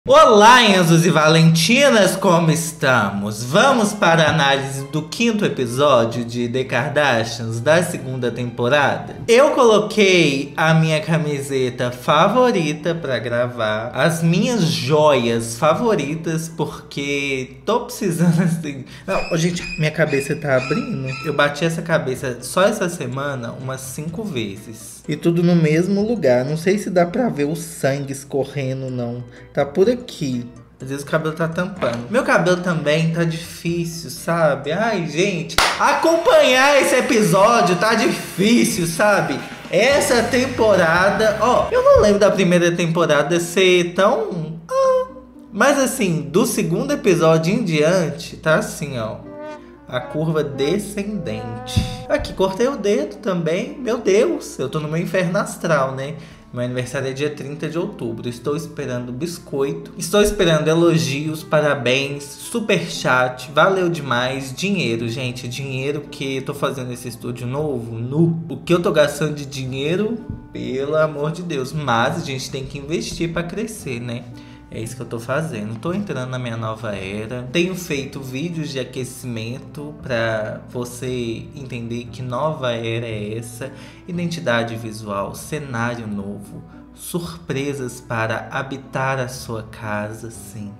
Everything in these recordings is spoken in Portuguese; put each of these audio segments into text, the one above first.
Olá, Enzos e Valentinas, como estamos? Vamos para a análise do 5º episódio de The Kardashians da 2ª temporada. Eu coloquei a minha camiseta favorita para gravar, as minhas joias favoritas, porque tô precisando assim... Não, gente, minha cabeça tá abrindo. Eu bati essa cabeça só essa semana umas 5 vezes. E tudo no mesmo lugar. Não sei se dá pra ver o sangue escorrendo, não. Tá por aqui. Às vezes o cabelo tá tampando. Meu cabelo também tá difícil, sabe? Ai, gente, acompanhar esse episódio tá difícil, sabe? Essa temporada... Ó, eu não lembro da primeira temporada ser tão... Mas assim, do 2º episódio em diante, tá assim, ó. A curva descendente. Aqui, cortei o dedo também. Meu Deus, eu tô no meu inferno astral, né? Meu aniversário é dia 30 de outubro. Estou esperando biscoito. Estou esperando elogios, parabéns, superchat. Valeu demais. Dinheiro, gente. Dinheiro que eu tô fazendo esse estúdio novo, o que eu tô gastando de dinheiro, pelo amor de Deus. Mas a gente tem que investir pra crescer, né? É isso que eu tô fazendo. Tô entrando na minha nova era. Tenho feito vídeos de aquecimento pra você entender que nova era é essa. Identidade visual, cenário novo, surpresas para habitar a sua casa, sim.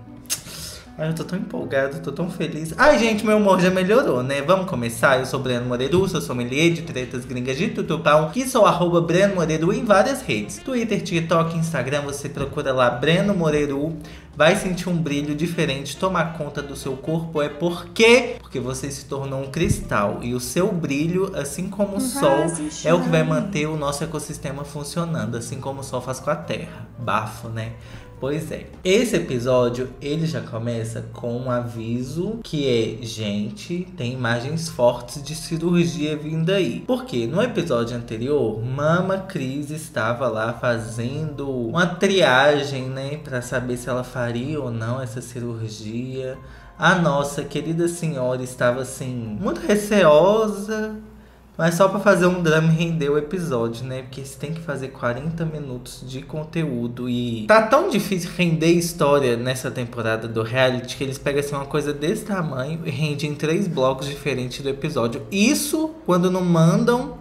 Ai, eu tô tão empolgado, tô tão feliz. Ai, gente, meu humor já melhorou, né? Vamos começar? Eu sou Breno Moreira, sou sommelier de tretas gringas de Tutupão. E sou @Breno Moreira em várias redes. Twitter, TikTok, Instagram, você procura lá Breno Moreira. Vai sentir um brilho diferente, tomar conta do seu corpo. É porque você se tornou um cristal. E o seu brilho, assim como o sol, é o que vai manter o nosso ecossistema funcionando. Assim como o sol faz com a terra. Bafo, né? Pois é, esse episódio, ele já começa com um aviso que é: gente, tem imagens fortes de cirurgia vindo aí. Porque no episódio anterior, Mama Cris estava lá fazendo uma triagem, né, pra saber se ela faria ou não essa cirurgia. A nossa querida senhora estava assim, muito receosa. Mas só pra fazer um drama e render o episódio, né? Porque você tem que fazer 40 minutos de conteúdo. E tá tão difícil render história nessa temporada do reality que eles pegam assim uma coisa desse tamanho e rendem em 3 blocos diferentes do episódio. Isso quando não mandam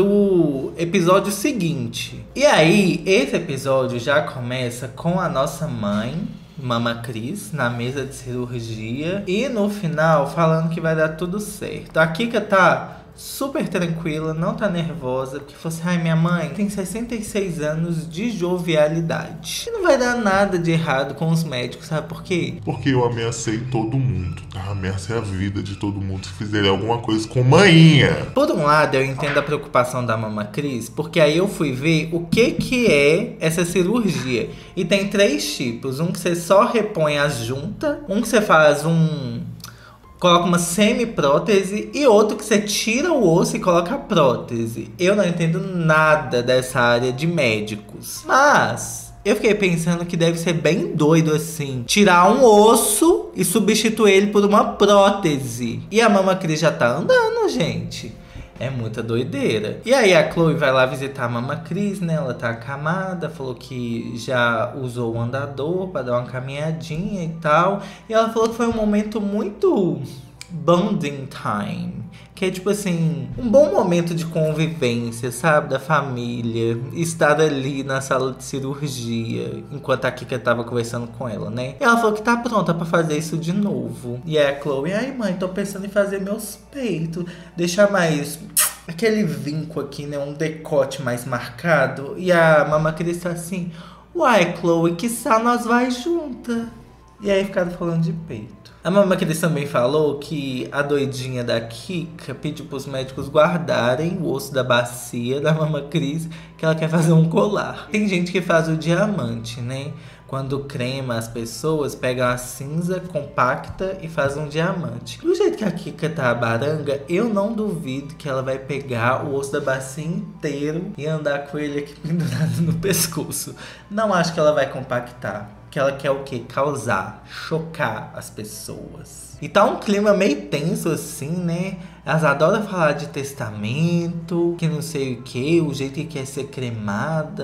pro episódio seguinte. E aí, esse episódio já começa com a nossa mãe, Mama Cris, na mesa de cirurgia. E no final, falando que vai dar tudo certo. A Kika tá super tranquila, não tá nervosa, porque fosse, ai, minha mãe tem 66 anos de jovialidade. E não vai dar nada de errado com os médicos, sabe por quê? Porque eu ameacei todo mundo, tá? Ameacei a vida de todo mundo se fizerem alguma coisa com manhinha. Por um lado, eu entendo a preocupação da Mama Cris, porque aí eu fui ver o que é essa cirurgia. E tem 3 tipos. Um que você só repõe as juntas, um que você faz coloca uma semi-prótese e outro que você tira o osso e coloca a prótese. Eu não entendo nada dessa área de médicos. Mas eu fiquei pensando que deve ser bem doido assim, tirar um osso e substituir ele por uma prótese. E a Mama Cris já tá andando, gente. É muita doideira. E aí a Chloe vai lá visitar a Mama Cris, né? Ela tá acamada, falou que já usou o andador pra dar uma caminhadinha e tal. E ela falou que foi um momento muito bonding time. Que é tipo assim, um bom momento de convivência, sabe? Da família. Estar ali na sala de cirurgia, enquanto a Kika tava conversando com ela, né? E ela falou que tá pronta pra fazer isso de novo. E aí a Chloe, ai mãe, tô pensando em fazer meus peitos. Deixar mais aquele vinco aqui, né? Um decote mais marcado. E a Mama Cris tá assim, uai, Chloe, quiçá nós vai junta. E aí ficaram falando de peito. A Mama Cris também falou que a doidinha da Kika pediu pros médicos guardarem o osso da bacia da Mama Cris, que ela quer fazer um colar. Tem gente que faz o diamante, né? Quando crema as pessoas, pegam a cinza compacta e faz um diamante. Do jeito que a Kika tá a baranga, eu não duvido que ela vai pegar o osso da bacia inteiro e andar com ele aqui pendurado no pescoço. Não acho que ela vai compactar. Que ela quer o quê? Causar, chocar as pessoas. E tá um clima meio tenso assim, né? Elas adoram falar de testamento, que não sei o que, o jeito que quer ser cremada.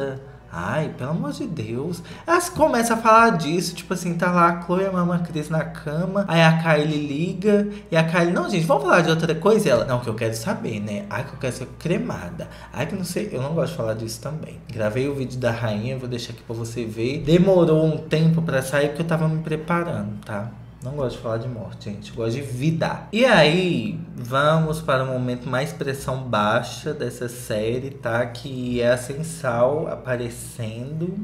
Ai, pelo amor de Deus. Elas começam a falar disso, tipo assim, tá lá a Chloe e a Mama Cris na cama. Aí a Kylie liga. E a Kylie, não, gente, vamos falar de outra coisa. E ela, não, que eu quero saber, né? Ai, que eu quero ser cremada. Ai, que não sei, eu não gosto de falar disso também. Gravei o vídeo da rainha, vou deixar aqui pra você ver. Demorou um tempo pra sair, porque eu tava me preparando, tá? Não gosto de falar de morte, gente. Gosto de vida. E aí, vamos para o momento mais pressão baixa dessa série, tá? Que é a Sensal aparecendo.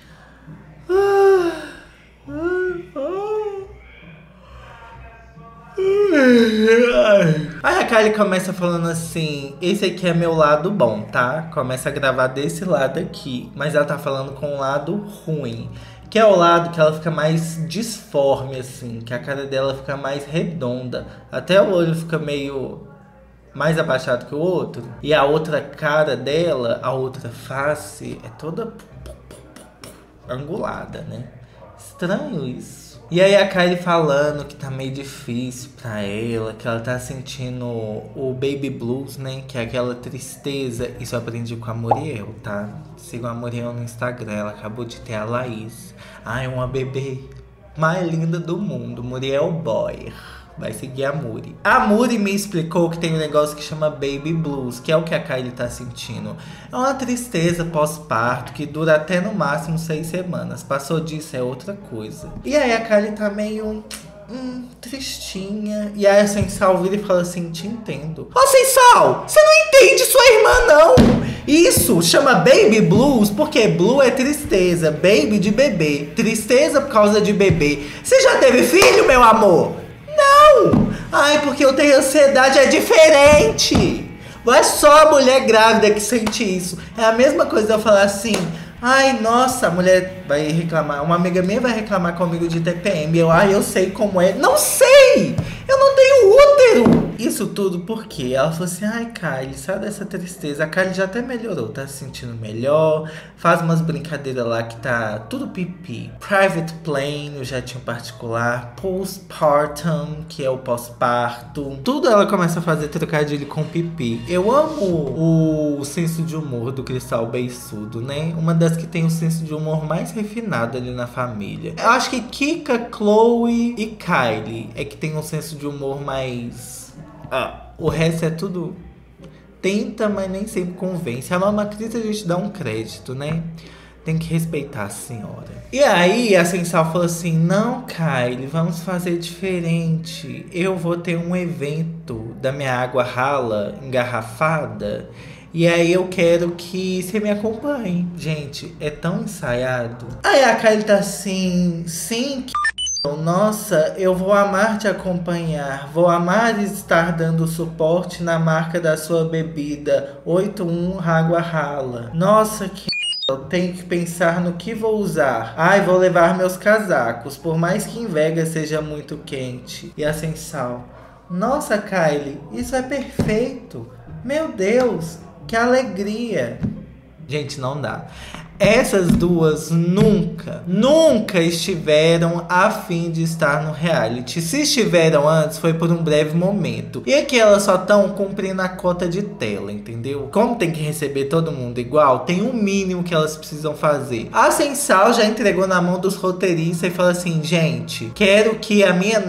Aí a Kylie começa falando assim: esse aqui é meu lado bom, tá? Começa a gravar desse lado aqui. Mas ela tá falando com o lado ruim. Que é o lado que ela fica mais disforme, assim. Que a cara dela fica mais redonda. Até o olho fica meio mais abaixado que o outro. E a outra cara dela, a outra face, é toda angulada, né? Estranho isso. E aí a Kylie falando que tá meio difícil pra ela, que ela tá sentindo o baby blues, né? Que é aquela tristeza. Isso eu aprendi com a Muriel, tá? Sigam a Muriel no Instagram, ela acabou de ter a Laís. Ai, uma bebê mais linda do mundo, Muriel Boyer. Vai seguir a Muri. A Muri me explicou que tem um negócio que chama Baby Blues, que é o que a Kylie tá sentindo. É uma tristeza pós-parto que dura até no máximo 6 semanas. Passou disso é outra coisa. E aí a Kylie tá meio tristinha. E aí a Sensal vira e fala assim: te entendo. Ô Sensal, você não entende sua irmã não. Isso chama Baby Blues porque blue é tristeza, baby de bebê. Tristeza por causa de bebê. Você já teve filho, meu amor? Não! Ai, porque eu tenho ansiedade, é diferente! Não é só a mulher grávida que sente isso. É a mesma coisa eu falar assim: ai, nossa, a mulher vai reclamar. Uma amiga minha vai reclamar comigo de TPM. Eu sei como é. Não sei! Eu não tenho útero! Isso tudo porque ela falou assim: ai, Kylie, sai dessa tristeza. A Kylie já até melhorou, tá se sentindo melhor. Faz umas brincadeiras lá que tá tudo pipi. Private plane, o jatinho particular. Postpartum, que é o pós-parto. Tudo ela começa a fazer trocadilho com pipi. Eu amo o senso de humor do Cristal Beiçudo, né? Uma das que tem o senso de humor mais refinado ali na família. Eu acho que Kika, Chloe e Kylie é que tem um senso de humor mais... o resto é tudo... Tenta, mas nem sempre convence. A Mama Cris a gente dá um crédito, né? Tem que respeitar a senhora. E aí a Sensal falou assim: não, Kylie, vamos fazer diferente. Eu vou ter um evento da minha água rala engarrafada. E aí eu quero que você me acompanhe. Gente, é tão ensaiado. Aí a Kylie tá assim: sim, nossa, eu vou amar te acompanhar. Vou amar estar dando suporte na marca da sua bebida 81 Água Rala. Nossa, que eu tenho que pensar no que vou usar. Ai, vou levar meus casacos, por mais que em Vegas seja muito quente. E a Sensal: nossa, Kylie, isso é perfeito. Meu Deus, que alegria. Gente, não dá. Essas duas nunca estiveram a fim de estar no reality. Se estiveram antes, foi por um breve momento. E aqui elas só estão cumprindo a cota de tela, entendeu? Como tem que receber todo mundo igual, tem um mínimo que elas precisam fazer. A Sensal já entregou na mão dos roteiristas e falou assim: gente, quero que a minha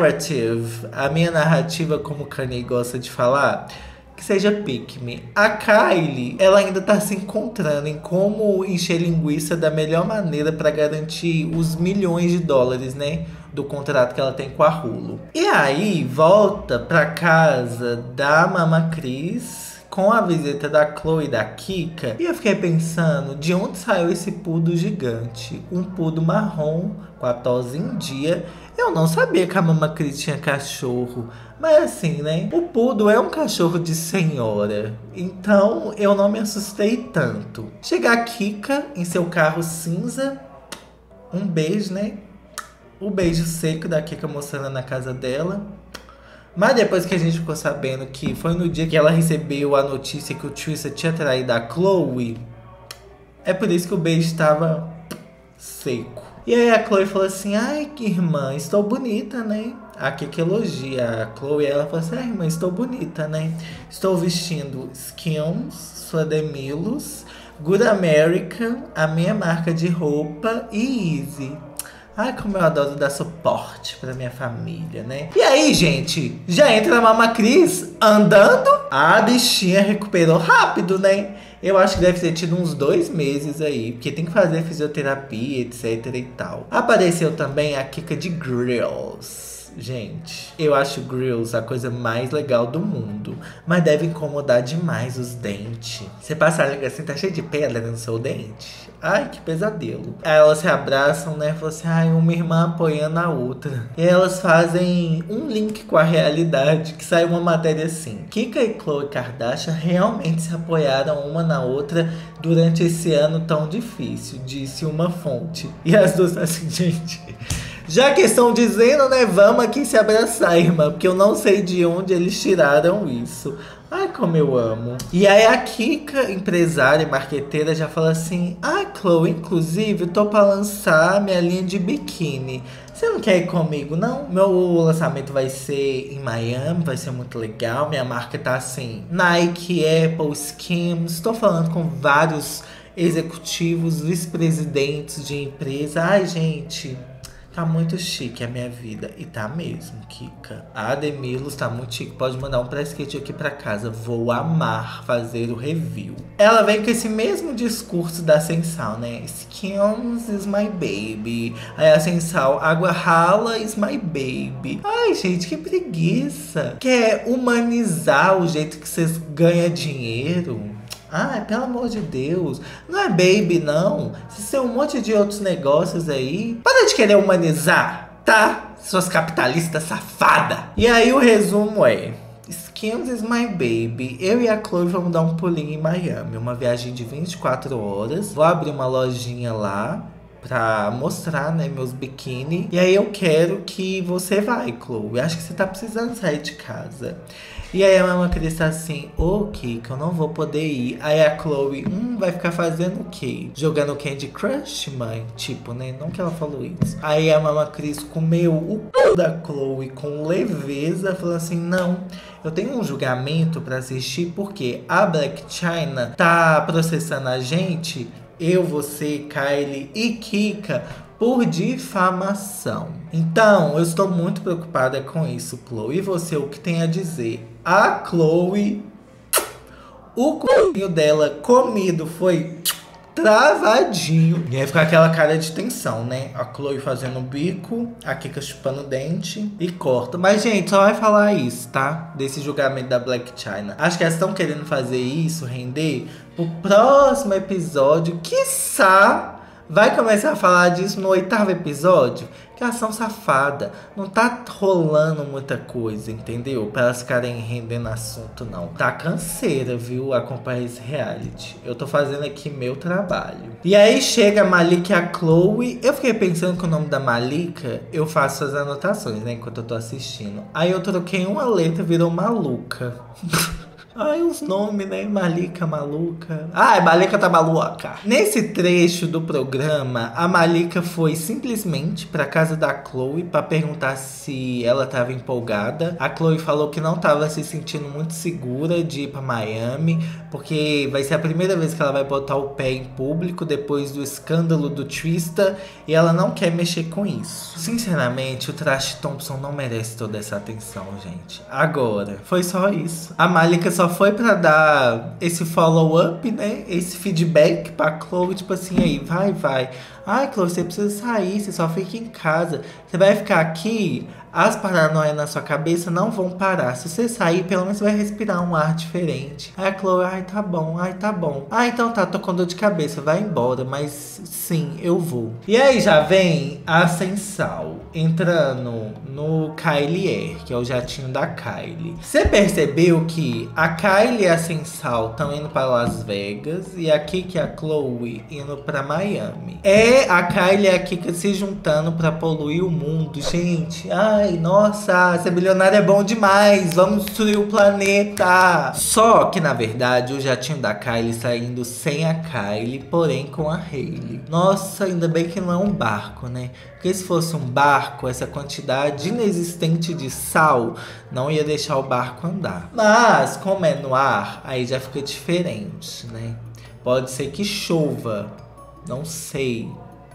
narrativa, como o Kanye gosta de falar, que seja pick me. A Kylie, ela ainda tá se encontrando em como encher linguiça da melhor maneira pra garantir os milhões de dólares, né? Do contrato que ela tem com a Hulu. E aí, volta pra casa da Mama Cris com a visita da Chloe e da Kika. E eu fiquei pensando, de onde saiu esse pudo gigante? Um pudo marrom, com a tosa em dia. Eu não sabia que a Mama Cris tinha cachorro. Mas assim, né? O Pudo é um cachorro de senhora. Então eu não me assustei tanto. Chega a Kika em seu carro cinza. Um beijo, né? O beijo seco da Kika mostrando na casa dela. Mas depois que a gente ficou sabendo que foi no dia que ela recebeu a notícia que o Tristan tinha traído a Chloe, é por isso que o beijo estava seco. E aí a Chloe falou assim: ai, que irmã, estou bonita, né? A Kika elogia a Chloe, ela falou assim: ai, irmã, estou bonita, né? Estou vestindo Skims, Suademilos, Good American, a minha marca de roupa, e Easy. Ai, como eu adoro dar suporte pra minha família, né? E aí, gente, já entra a Mama Cris andando? A bichinha recuperou rápido, né? Eu acho que deve ter tido uns 2 meses aí, porque tem que fazer fisioterapia, etc e tal. Apareceu também a Kika de Grills. Gente, eu acho Grills a coisa mais legal do mundo, mas deve incomodar demais os dentes. Você passa a língua assim, tá cheio de pedra no seu dente. Ai, que pesadelo. Aí elas se abraçam, né? Falam assim, ai, uma irmã apoiando a outra. E elas fazem um link com a realidade, que sai uma matéria assim. Kika e Khloe Kardashian realmente se apoiaram uma na outra durante esse ano tão difícil, disse uma fonte. E as duas assim, gente... Já que estão dizendo, né, vamos aqui se abraçar, irmã, porque eu não sei de onde eles tiraram isso. Ai, como eu amo. E aí a Kika, empresária e marqueteira, já fala assim, Khloe, inclusive, eu tô pra lançar minha linha de biquíni. Você não quer ir comigo, não? Meu lançamento vai ser em Miami, vai ser muito legal. Minha marca tá assim, Nike, Apple, Skims. Tô falando com vários executivos, vice-presidentes de empresa. Ai, gente... Tá muito chique a minha vida. E tá mesmo, Kika. A Demilos tá muito chique. Pode mandar um press kit aqui pra casa. Vou amar fazer o review. Ela vem com esse mesmo discurso da Sensal, né? Skims is my baby. Aí a Sensal, água rala is my baby. Ai, gente, que preguiça. Quer humanizar o jeito que vocês ganham dinheiro? Ai, pelo amor de Deus. Não é baby, não. Isso é um monte de outros negócios aí. Para de querer humanizar, tá? Suas capitalistas safadas. E aí o resumo é... Skims is my baby. Eu e a Khloe vamos dar um pulinho em Miami. Uma viagem de 24 horas. Vou abrir uma lojinha lá pra mostrar, né, meus biquíni. E aí eu quero que você vai, Khloe. Acho que você tá precisando sair de casa. E aí a Mama Cris tá assim, Kika, eu não vou poder ir. Aí a Khloe, vai ficar fazendo o quê? Jogando Candy Crush, mãe? Tipo, né? Não que ela falou isso. Aí a Mama Cris comeu o c... da Khloe com leveza, falou assim, não, eu tenho um julgamento pra assistir porque a Blac Chyna tá processando a gente, eu, você, Kylie e Kika, por difamação. Então, eu estou muito preocupada com isso, Khloe. E você, o que tem a dizer? A Khloe, o c************* dela comido foi travadinho. E aí fica aquela cara de tensão, né? A Khloe fazendo o bico, a Kika chupando o dente e corta. Mas, gente, só vai falar isso, tá? Desse julgamento da Blac Chyna. Acho que elas estão querendo fazer isso, render, pro próximo episódio. Quiçá vai começar a falar disso no 8º episódio. Que elas são safadas. Não tá rolando muita coisa, entendeu? Pra elas ficarem rendendo assunto, não. Tá canseira, viu? Acompanhar esse reality. Eu tô fazendo aqui meu trabalho. E aí chega a Malika e a Khloe. Eu fiquei pensando que o nome da Malika, eu faço as anotações, né? Enquanto eu tô assistindo. Aí eu troquei uma letra, virou Maluca. Ai, os nomes, né? Malika, maluca. Ai, Malika tá maluca. Nesse trecho do programa, a Malika foi simplesmente pra casa da Khloe pra perguntar se ela tava empolgada. A Khloe falou que não tava se sentindo muito segura de ir pra Miami, porque vai ser a primeira vez que ela vai botar o pé em público depois do escândalo do Trista, e ela não quer mexer com isso. Sinceramente, o Trash Thompson não merece toda essa atenção, gente. Agora, foi só isso. A Malika só foi pra dar esse follow-up, né? Esse feedback pra Khloe, tipo assim, aí, vai. Ai, Khloe, você precisa sair, você só fica em casa. Você vai ficar aqui, as paranoias na sua cabeça não vão parar. Se você sair, pelo menos você vai respirar um ar diferente. Aí a Khloe, ai, tá bom. Ah, então tá, tô com dor de cabeça, vai embora. Mas sim, eu vou. E aí já vem a Sensal entrando no Kylie Air, que é o jatinho da Kylie. Você percebeu que a Kylie e a Sensal estão indo para Las Vegas e a Kika e a Khloe indo para Miami. É a Kylie e a Kika se juntando para poluir o mundo, gente. Ai, nossa, ser bilionária é bom demais. Vamos destruir o planeta. Só que, na verdade, o jatinho da Kylie está indo sem a Kylie, porém com a Hailey. Nossa, ainda bem que não é um barco, né? Porque se fosse um barco, essa quantidade inexistente de sal não ia deixar o barco andar. Mas, como é no ar, aí já fica diferente, né? Pode ser que chova. Não sei.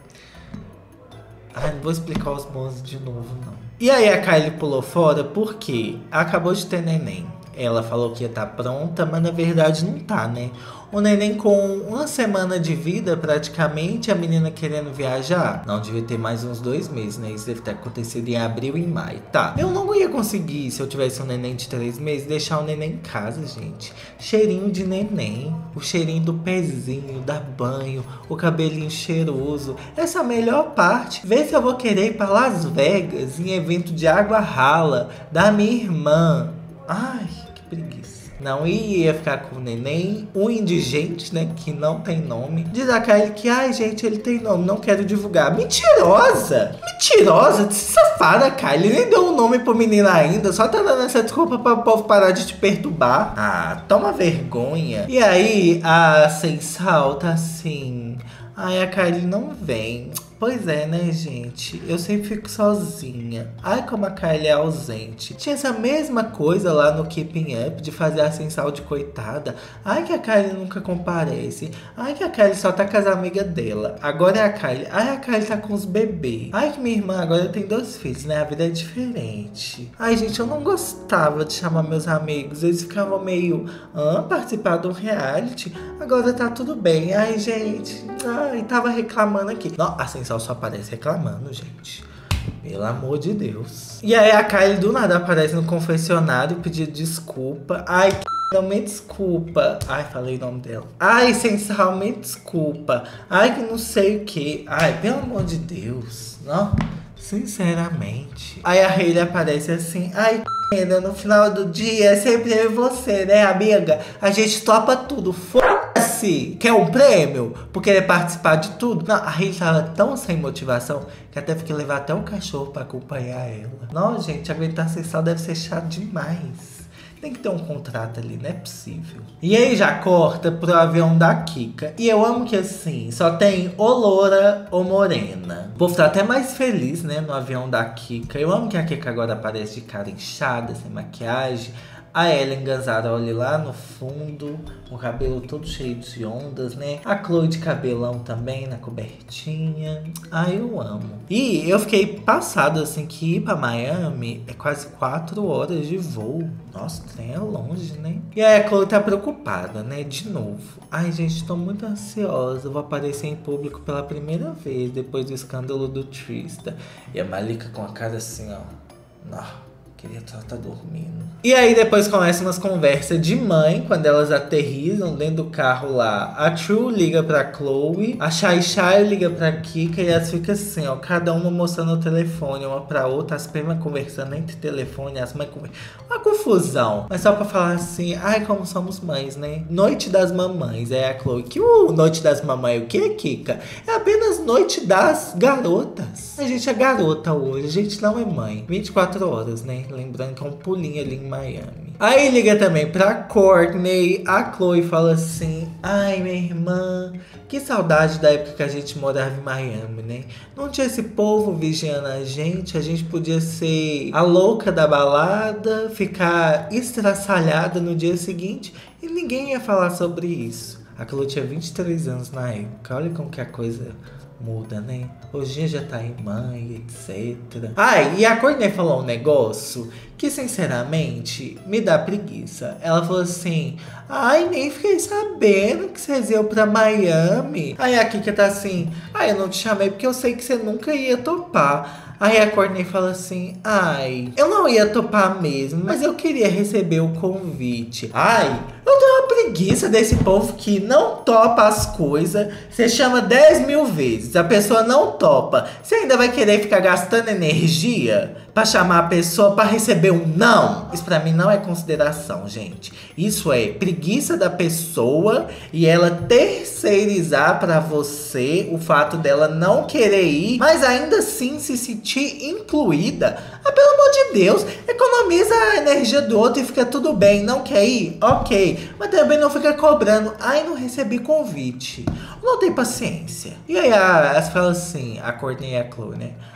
Ai, não vou explicar os bons de novo, não. E aí a Kylie pulou fora porque acabou de ter neném. Ela falou que ia estar pronta, mas na verdade não tá, né? O neném com uma semana de vida, praticamente, a menina querendo viajar. Não, devia ter mais uns 2 meses, né? Isso deve ter acontecido em abril e maio. Tá, eu não ia conseguir, se eu tivesse um neném de 3 meses, deixar o neném em casa, gente. Cheirinho de neném, o cheirinho do pezinho, dar banho, o cabelinho cheiroso. Essa é a melhor parte. Vê se eu vou querer ir pra Las Vegas, em evento de água rala, da minha irmã. Ai, que preguiça. Não ia ficar com o neném, um indigente, né, que não tem nome. Diz a Kylie que, ai, gente, ele tem nome, não quero divulgar. Mentirosa! Mentirosa, safada, Kylie. Nem deu um nome pro menino ainda, só tá dando essa desculpa pra o povo parar de te perturbar. Ah, toma vergonha. E aí, a Sensal tá assim... Ai, a Kylie não vem. Pois é, né, gente? Eu sempre fico sozinha. Ai, como a Kylie é ausente. Tinha essa mesma coisa lá no Keeping Up, de fazer a Sensal de coitada. Ai, que a Kylie nunca comparece. Ai, que a Kylie só tá com as amigas dela. Agora é a Kylie. Ai, a Kylie tá com os bebês. Ai, que minha irmã agora tem 2 filhos, né? A vida é diferente. Ai, gente, eu não gostava de chamar meus amigos. Eles ficavam meio... participar do reality. Agora tá tudo bem. Ai, gente... Ai, tava reclamando aqui. Não, a Sensal só aparece reclamando, gente. Pelo amor de Deus. E aí a Kylie do nada aparece no confessionário pedindo desculpa. Ai, não me desculpa. Ai, falei o nome dela. Ai, Sensal, me desculpa. Ai, que não sei o que. Ai, pelo amor de Deus. Não, sinceramente. Aí a Hailey aparece assim. Ai, no final do dia é sempre eu e você, né, amiga? A gente topa tudo. Foda-se. Quer um prêmio por querer participar de tudo? Não, a Hailey tava tão sem motivação que até fiquei levar até um cachorro pra acompanhar ela. Não, gente, aguentar Sensal deve ser chato demais. Tem que ter um contrato ali, não é possível. E aí já corta pro avião da Kika. E eu amo que assim, só tem ou loura ou morena. O povo tá até mais feliz, né, no avião da Kika. Eu amo que a Kika agora aparece de cara inchada, sem maquiagem. A Ellen Gazzaroli lá no fundo, com o cabelo todo cheio de ondas, né? A Chloe de cabelão também, na cobertinha. Ai, eu amo. E eu fiquei passado, assim, que ir pra Miami é quase 4 horas de voo. Nossa, o trem é longe, né? E aí a Chloe tá preocupada, né? De novo. Ai, gente, tô muito ansiosa. Vou aparecer em público pela primeira vez, depois do escândalo do Trista. E a Malika com a cara assim, ó. Não. Queria estar dormindo. E aí depois começam umas conversas de mãe, quando elas aterrissam dentro do carro lá. A True liga pra Chloe, a Shai Shai liga pra Kika e elas ficam assim, ó, cada uma mostrando o telefone, uma pra outra, as primas conversando entre telefone, as mães conversando. Uma confusão. Mas só pra falar assim, ai, como somos mães, né? Noite das mamães. É a Chloe, que Noite das mamães, o que, Kika? É apenas Noite das garotas. A gente é garota hoje, a gente não é mãe. 24 horas, né? Lembrando que é um pulinho ali em Miami. Aí liga também pra Courtney. A Chloe fala assim, ai, minha irmã, que saudade da época que a gente morava em Miami, né? Não tinha esse povo vigiando a gente podia ser a louca da balada, ficar estraçalhada no dia seguinte e ninguém ia falar sobre isso. A Chloe tinha 23 anos na época, olha como que a coisa muda, né? Hoje já tá em mãe, etc. Ai, e a Courtney falou um negócio que, sinceramente, me dá preguiça. Ela falou assim, ai, nem fiquei sabendo que vocês iam pra Miami. Aí a Kika tá assim, ai, eu não te chamei porque eu sei que você nunca ia topar. Aí a Courtney fala assim, ai, eu não ia topar mesmo, mas eu queria receber o convite. Ai, eu tenho uma preguiça desse povo que não topa as coisas. Você chama 10 mil vezes, a pessoa não topa. Você ainda vai querer ficar gastando energia pra chamar a pessoa pra receber um não? Isso pra mim não é consideração, gente. Isso é preguiça da pessoa e ela terceirizar pra você o fato dela não querer ir, mas ainda assim se sentir incluída. Ah, pelo amor de Deus, economiza a energia do outro e fica tudo bem. Não quer ir? Ok. Mas também não fica cobrando. Ai, não recebi convite. Não tem paciência. E aí as falam assim, a Courtney e a Chloe, né?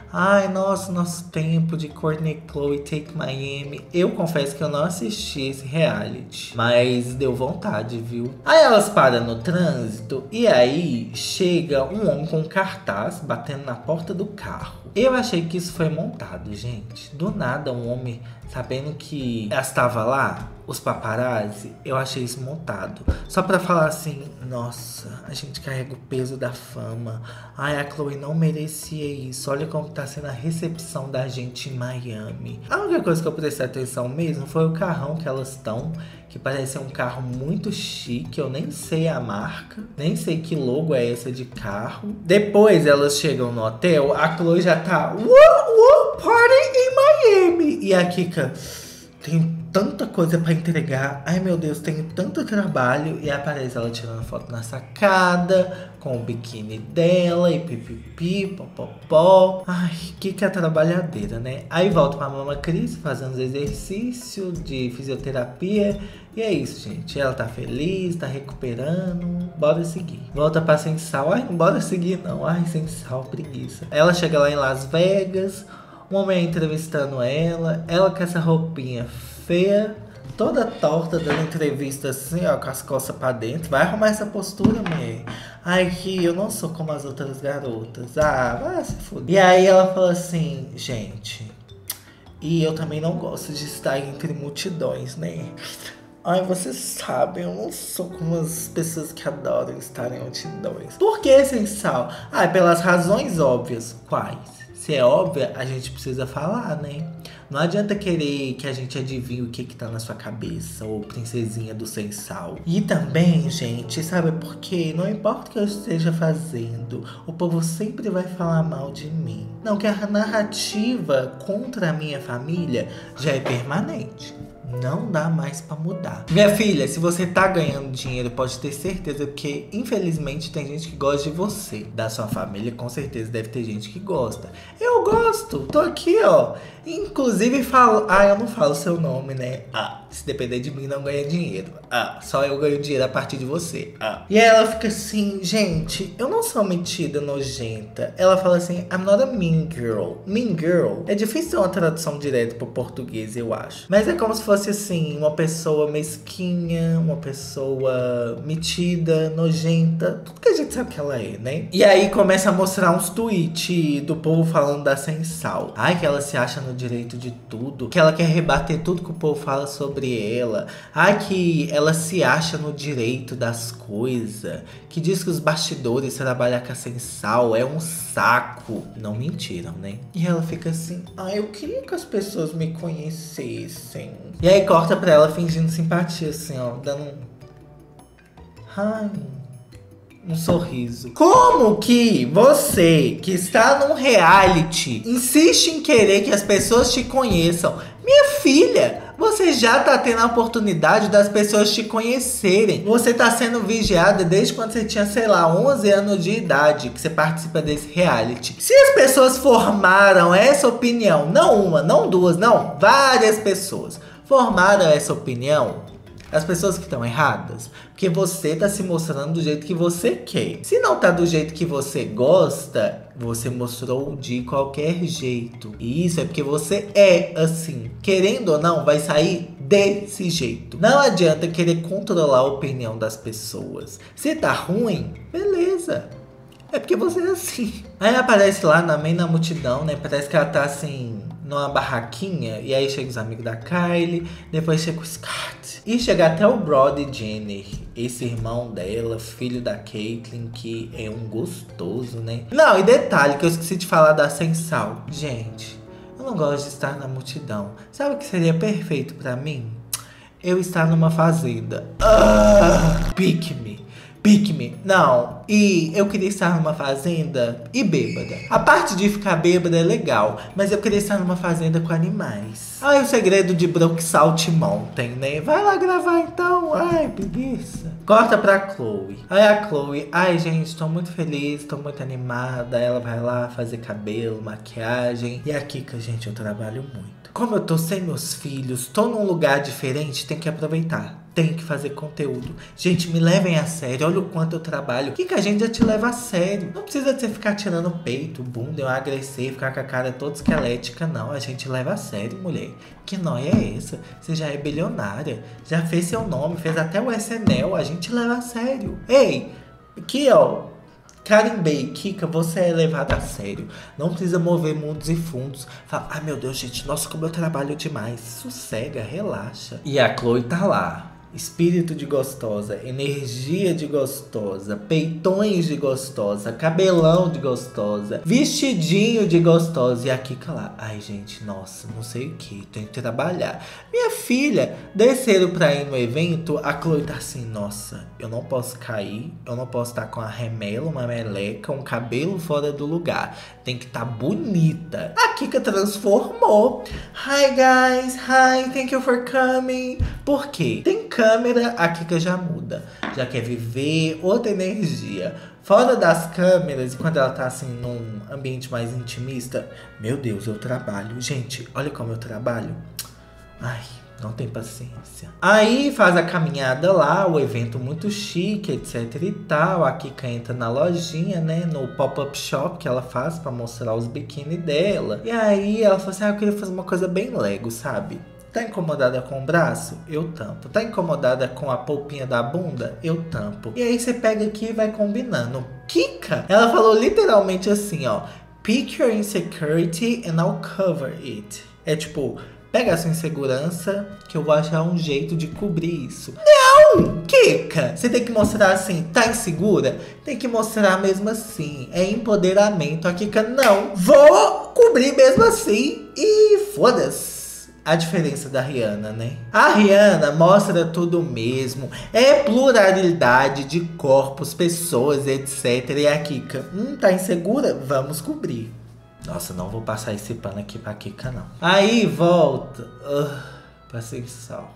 Ai, nossa, nosso tempo de Courtney e Khloe Take Miami. Eu confesso que eu não assisti esse reality, mas deu vontade, viu? Aí elas param no trânsito e aí chega um homem com um cartaz batendo na porta do carro. Eu achei que isso foi montado, gente. Do nada, um homem, sabendo que ela estava lá, os paparazzi, eu achei isso montado. Só pra falar assim, nossa, a gente carrega o peso da fama. Ai, a Khloe não merecia isso. Olha como tá sendo a recepção da gente em Miami. A única coisa que eu prestei atenção mesmo foi o carrão que elas estão, que parece ser um carro muito chique. Eu nem sei a marca, nem sei que logo é essa de carro. Depois elas chegam no hotel, a Khloe já tá party em Miami. E a Kika, tem tanta coisa pra entregar. Ai, meu Deus, tenho tanto trabalho. E aparece ela tirando foto na sacada, com o biquíni dela e pipipi, popopó. Ai, que é trabalhadeira, né? Aí volta pra Mama Cris, fazendo os exercícios de fisioterapia. E é isso, gente. Ela tá feliz, tá recuperando. Bora seguir. Volta pra Sensal. Ai, não bora seguir, não. Ai, Sensal, preguiça. Ela chega lá em Las Vegas. Um homem entrevistando ela com essa roupinha feia, toda torta, dando entrevista assim, ó, com as costas pra dentro. Vai arrumar essa postura, mulher. Ai, que eu não sou como as outras garotas. Ah, vai se foder. E aí ela fala assim, gente, e eu também não gosto de estar entre multidões, né? Ai, vocês sabem, eu não sou como as pessoas que adoram estar em multidões. Por que, Sensal? Ah, pelas razões óbvias. Quais? Se é óbvia, a gente precisa falar, né? Não adianta querer que a gente adivinhe o que tá na sua cabeça, ou princesinha do Sensal. E também, gente, sabe por quê? Não importa o que eu esteja fazendo, o povo sempre vai falar mal de mim. Não, que a narrativa contra a minha família já é permanente. Não dá mais pra mudar. Minha filha, se você tá ganhando dinheiro, pode ter certeza, porque infelizmente tem gente que gosta de você. Da sua família, com certeza deve ter gente que gosta. Eu gosto, tô aqui, ó. Inclusive falo, eu não falo seu nome, né? Se depender de mim, não ganha dinheiro. Só eu ganho dinheiro a partir de você. E aí ela fica assim, gente, eu não sou metida nojenta. Ela fala assim, I'm not a mean girl. Mean girl é difícil ter uma tradução direta pro português, eu acho. Mas é como se fosse assim, uma pessoa mesquinha, uma pessoa metida, nojenta. Tudo que a gente sabe que ela é, né? E aí começa a mostrar uns tweets do povo falando da Sensal. Ai, que ela se acha no direito de tudo, que ela quer rebater tudo que o povo fala sobre ela. Ai, que ela se acha no direito das coisas, que diz que os bastidores trabalhar com a Sensal é um saco. Não mentiram, né? E ela fica assim, eu queria que as pessoas me conhecessem. E aí corta pra ela fingindo simpatia, assim, ó, dando um sorriso. Como que você, que está num reality, insiste em querer que as pessoas te conheçam? Minha filha, você já tá tendo a oportunidade das pessoas te conhecerem. Você tá sendo vigiada desde quando você tinha, sei lá, 11 anos de idade, que você participa desse reality. Se as pessoas formaram essa opinião, não uma, não duas, não, várias pessoas formaram essa opinião, as pessoas que estão erradas, porque você tá se mostrando do jeito que você quer. Se não tá do jeito que você gosta, você mostrou de qualquer jeito. E isso é porque você é assim. Querendo ou não, vai sair desse jeito. Não adianta querer controlar a opinião das pessoas. Se tá ruim, beleza. É porque você é assim. Aí aparece lá na meio da multidão, né? Parece que ela tá assim, numa barraquinha. E aí chega os amigos da Kylie. Depois chega o Scott. E chega até o Brody Jenner. Esse irmão dela, filho da Caitlyn, que é um gostoso, né? Não, e detalhe que eu esqueci de falar da Sensal. Gente, eu não gosto de estar na multidão. Sabe o que seria perfeito pra mim? Eu estar numa fazenda. Pick me. Não, e eu queria estar numa fazenda e bêbada. A parte de ficar bêbada é legal, mas eu queria estar numa fazenda com animais. Ai, o segredo de Brook Salt Mountain, né? Vai lá gravar então. Ai, preguiça. Corta pra Khloe. Aí a Khloe, ai gente, tô muito feliz, tô muito animada. Ela vai lá fazer cabelo, maquiagem. E a Kika, gente, eu trabalho muito. Como eu tô sem meus filhos, tô num lugar diferente, tem que aproveitar. tenho que fazer conteúdo. Gente, me levem a sério. Olha o quanto eu trabalho. O que a gente já te leva a sério? Não precisa de você ficar tirando o peito, bunda, emagrecer, ficar com a cara toda esquelética, não. A gente leva a sério, mulher. Que nóia é essa? Você já é bilionária. Já fez seu nome, fez até o SNL. A gente leva a sério. Ei, aqui ó. Carimbei, Kika, você é levada a sério. Não precisa mover mundos e fundos. Fala, ai meu Deus, gente, nossa, como eu trabalho demais. Sossega, relaxa. E a Chloe tá lá. Espírito de gostosa, energia de gostosa, peitões de gostosa, cabelão de gostosa, vestidinho de gostosa. E a Kika lá, ai gente, nossa, não sei o que, tenho que trabalhar. Minha filha, desceram pra ir no evento, a Chloe tá assim, nossa, eu não posso cair, eu não posso estar com a remela, uma meleca, um cabelo fora do lugar. Tem que estar bonita. A Kika transformou. Hi guys, hi, thank you for coming. Por quê? Tem câmera, a Kika já muda. Já quer viver outra energia. Fora das câmeras, e quando ela tá assim num ambiente mais intimista, meu Deus, eu trabalho. Gente, olha como eu trabalho. Ai, não tem paciência. Aí faz a caminhada lá, o evento muito chique, etc e tal. A Kika entra na lojinha, né, no pop-up shop que ela faz pra mostrar os biquíni dela. E aí ela fala assim, eu queria fazer uma coisa bem Lego, sabe? Tá incomodada com o braço? Eu tampo. Tá incomodada com a polpinha da bunda? Eu tampo. E aí você pega aqui e vai combinando. Kika, ela falou literalmente assim, ó. Pick your insecurity and I'll cover it. É tipo, pega a sua insegurança que eu vou achar um jeito de cobrir isso. Não, Kika! Você tem que mostrar assim, tá insegura? Tem que mostrar mesmo assim. É empoderamento. A Kika, não, vou cobrir mesmo assim. E foda-se. A diferença da Rihanna, né? A Rihanna mostra tudo mesmo. É pluralidade de corpos, pessoas, etc. E a Kika, tá insegura? Vamos cobrir. Nossa, não vou passar esse pano aqui pra Kika, não. Aí volta. Pra sensal.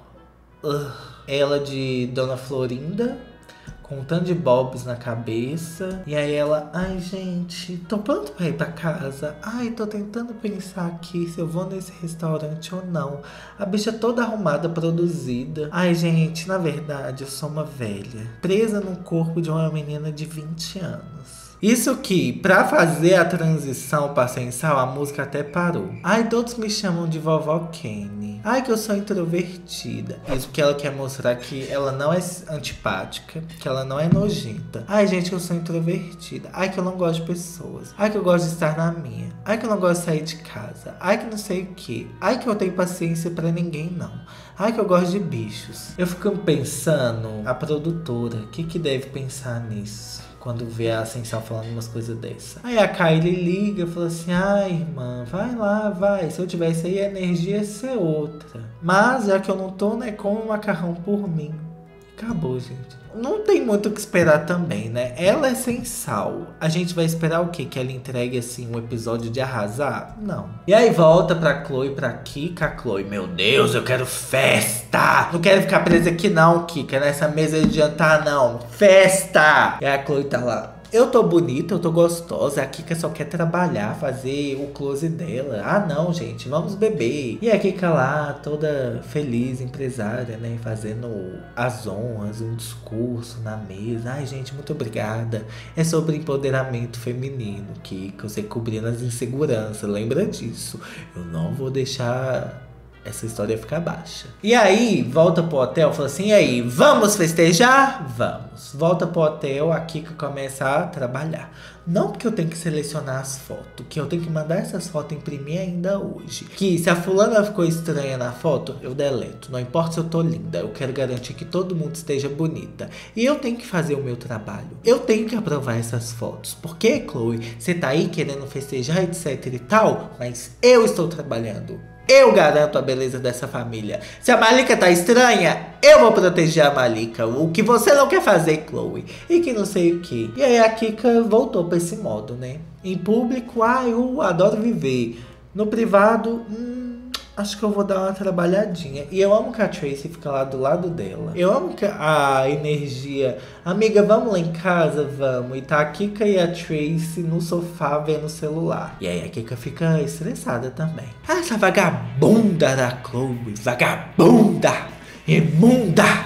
Ela de Dona Florinda. Com um tanto de bobs na cabeça. E aí ela, ai gente, tô pronto pra ir pra casa. Ai, tô tentando pensar aqui se eu vou nesse restaurante ou não. A bicha toda arrumada, produzida. Ai gente, na verdade eu sou uma velha, presa no corpo de uma menina de 20 anos. Isso que, pra fazer a transição pra sensal, a música até parou. Ai, todos me chamam de vovó Kenny. Ai, que eu sou introvertida. Isso que ela quer mostrar que ela não é antipática, que ela não é nojenta. Ai, gente, que eu sou introvertida. Ai, que eu não gosto de pessoas. Ai, que eu gosto de estar na minha. Ai, que eu não gosto de sair de casa. Ai, que não sei o que. Ai, que eu tenho paciência pra ninguém, não. Ai, que eu gosto de bichos. Eu fico pensando, a produtora, o que deve pensar nisso? Quando vê a Ascensão falando umas coisas dessas. Aí a Kylie liga e fala assim, ai irmã, vai lá, vai. Se eu tivesse aí, a energia ia ser outra. Mas já que eu não tô, né, come um macarrão por mim. Acabou, gente. Não tem muito o que esperar também, né? Ela é sem sal. A gente vai esperar o quê? Que ela entregue, assim, um episódio de arrasar? Não. E aí volta pra Chloe, pra Kika. A Chloe, meu Deus, eu quero festa! Não quero ficar presa aqui não, Kika, nessa mesa de jantar não. Festa! E a Chloe tá lá. Eu tô bonita, eu tô gostosa. A Kika só quer trabalhar, fazer o close dela. Ah, não, gente, vamos beber. E a Kika lá, toda feliz, empresária, né? Fazendo as honras, um discurso na mesa. Ai, gente, muito obrigada. É sobre empoderamento feminino, Kika. Você cobrindo as inseguranças, lembra disso. Eu não vou deixar essa história fica baixa. E aí, volta pro hotel, fala assim, e aí, vamos festejar? Vamos. Volta pro hotel, a Kika começa a trabalhar. Não porque eu tenho que selecionar as fotos, que eu tenho que mandar essas fotos imprimir ainda hoje. Que se a fulana ficou estranha na foto, eu deleto. Não importa se eu tô linda, eu quero garantir que todo mundo esteja bonita. E eu tenho que fazer o meu trabalho. Eu tenho que aprovar essas fotos. Porque, Chloe, você tá aí querendo festejar, etc e tal, mas eu estou trabalhando. Eu garanto a beleza dessa família. Se a Malika tá estranha, eu vou proteger a Malika. O que você não quer fazer, Chloe. E que não sei o que. E aí a Kika voltou pra esse modo, né? Em público, eu adoro viver. No privado, acho que eu vou dar uma trabalhadinha. E eu amo que a Tracy fica lá do lado dela. Eu amo que a energia... Amiga, vamos lá em casa? Vamos. E tá a Kika e a Tracy no sofá vendo o celular. E aí a Kika fica estressada também. Essa vagabunda da Chloe. Vagabunda! Imunda!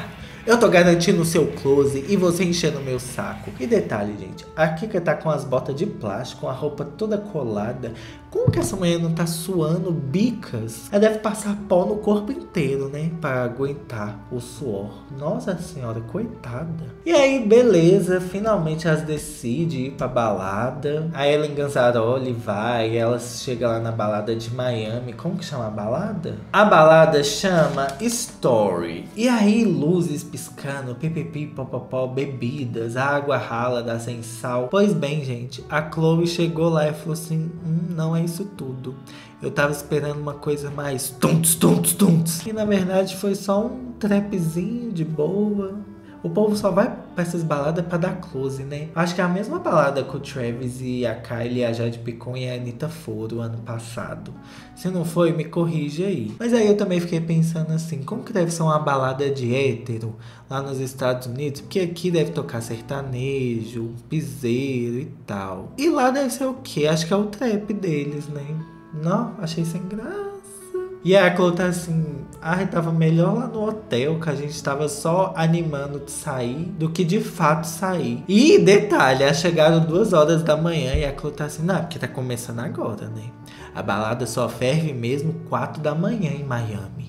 Eu tô garantindo o seu close e você enchendo o meu saco. E detalhe, gente, a Kika tá com as botas de plástico, com a roupa toda colada. Como que essa mulher não tá suando bicas? Ela deve passar pó no corpo inteiro, né? Pra aguentar o suor. Nossa senhora, coitada. E aí, beleza, finalmente elas decidem ir pra balada. A Ellen Ganzaroli vai, ela chega lá na balada de Miami. Como que chama a balada? A balada chama Story. E aí, luzes piscando, pipipi, popopó, bebidas, água rala da sem sal. Pois bem, gente, a Chloe chegou lá e falou assim, não é isso tudo. Eu tava esperando uma coisa mais tuntos, tuntos, tuntos. E na verdade foi só um trapzinho de boa. O povo só vai pra essas baladas pra dar close, né? Acho que é a mesma balada que o Travis e a Kylie, a Jade Picon e a Anitta foram ano passado. Se não foi, me corrige aí. Mas aí eu também fiquei pensando assim, como que deve ser uma balada de hétero lá nos Estados Unidos? Porque aqui deve tocar sertanejo, piseiro e tal. E lá deve ser o quê? Acho que é o trap deles, né? Não, achei sem graça. E a Chloe tá assim, tava melhor lá no hotel, que a gente tava só animando de sair, do que de fato sair. E detalhe, chegaram 2 horas da manhã e a Chloe tá assim, não, porque tá começando agora, né? A balada só ferve mesmo 4 da manhã em Miami.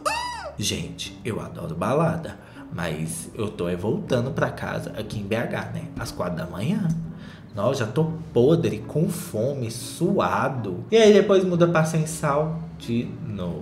Gente, eu adoro balada, mas eu tô voltando pra casa aqui em BH, né? Às 4 da manhã. Nossa, já tô podre, com fome, suado. E aí depois muda pra Sem Sal de novo.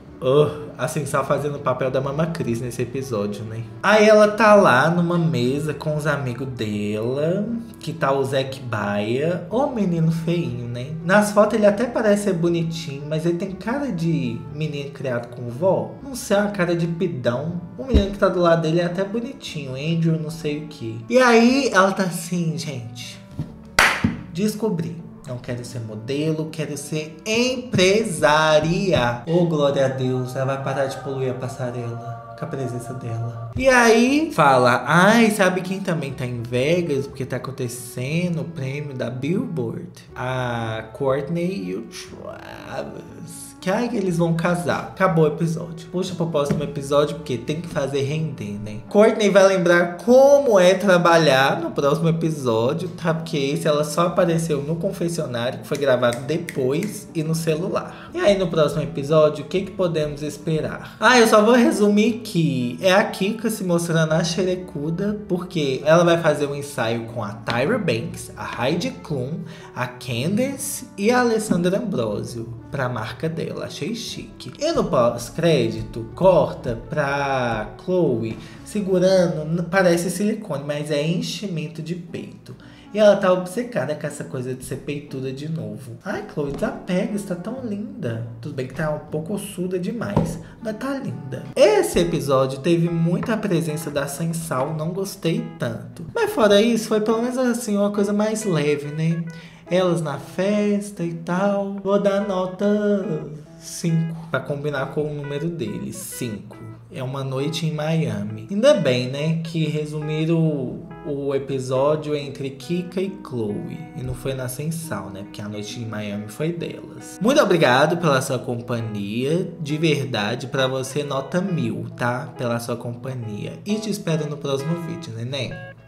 A Sem Sal fazendo o papel da Mama Cris nesse episódio, né? Aí ela tá lá numa mesa com os amigos dela, que tá o Zac Baia. Ô menino feinho, né? Nas fotos ele até parece ser bonitinho, mas ele tem cara de menino criado com vó. Não sei, uma cara de pidão. O menino que tá do lado dele é até bonitinho, Andrew não sei o que. E aí ela tá assim, gente... Descobri. Não quero ser modelo, quero ser empresária. Oh, glória a Deus, ela vai parar de poluir a passarela com a presença dela. E aí, fala, sabe quem também tá em Vegas? Porque tá acontecendo o prêmio da Billboard? A Courtney e o Travis. Que eles vão casar. Acabou o episódio. Puxa pro próximo episódio, porque tem que fazer render, né? Courtney vai lembrar como é trabalhar no próximo episódio, tá? Porque esse ela só apareceu no confessionário, que foi gravado depois, e no celular. E aí no próximo episódio, o que podemos esperar? Eu só vou resumir que é a Kika se mostrando a xerecuda, porque ela vai fazer um ensaio com a Tyra Banks, a Heidi Klum, a Candace e a Alessandra Ambrosio pra marca dela. Achei chique. E no pós-crédito, corta pra Chloe segurando, parece silicone, mas é enchimento de peito. E ela tá obcecada com essa coisa de ser peituda de novo. Chloe, desapega, você tá tão linda. Tudo bem que tá um pouco ossuda demais, mas tá linda. Esse episódio teve muita presença da Sem Sal, não gostei tanto. Mas fora isso, foi pelo menos assim, uma coisa mais leve, né? Elas na festa e tal. Vou dar nota 5, pra combinar com o número deles. 5. É uma noite em Miami. Ainda bem, né, que resumiram o episódio entre Kika e Chloe. E não foi na Sem Sal, né, porque a noite em Miami foi delas. Muito obrigado pela sua companhia. De verdade, pra você, nota 1000, tá? Pela sua companhia. E te espero no próximo vídeo, neném.